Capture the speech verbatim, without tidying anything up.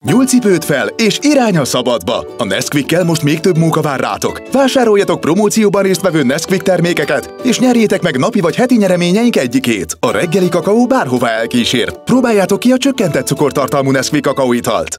Nyúlcipőt fel, és irány a szabadba! A Nesquikkel most még több munka vár rátok. Vásároljatok promócióban résztvevő Nesquik termékeket, és nyerjétek meg napi vagy heti nyereményeink egyikét. A reggeli kakaó bárhova elkísér. Próbáljátok ki a csökkentett cukortartalmú Nesquik kakaóitalt.